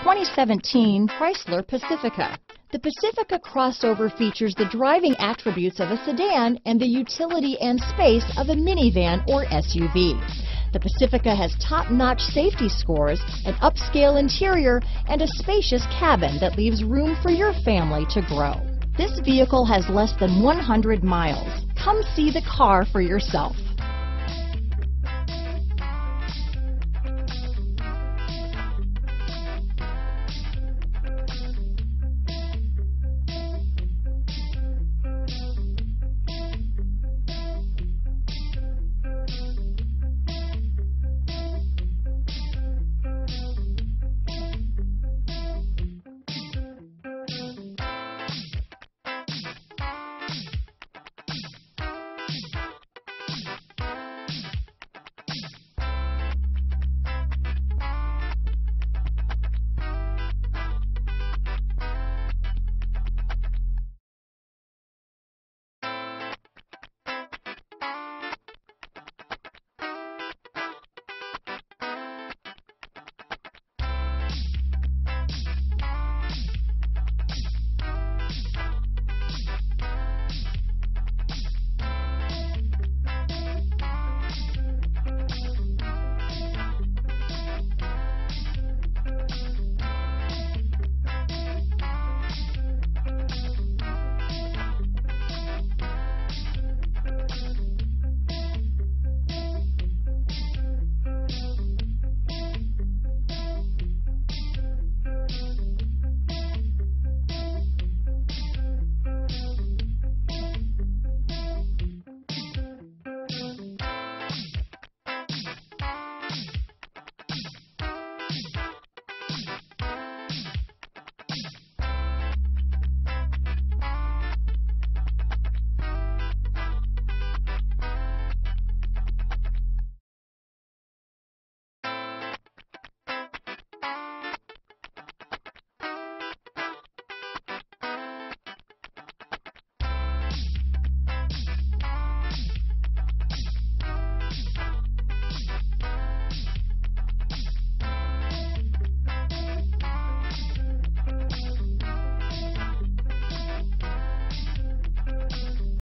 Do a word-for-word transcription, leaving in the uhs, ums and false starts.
twenty seventeen Chrysler Pacifica. The Pacifica crossover features the driving attributes of a sedan and the utility and space of a minivan or S U V. The Pacifica has top-notch safety scores, an upscale interior, and a spacious cabin that leaves room for your family to grow. This vehicle has less than one hundred miles. Come see the car for yourself.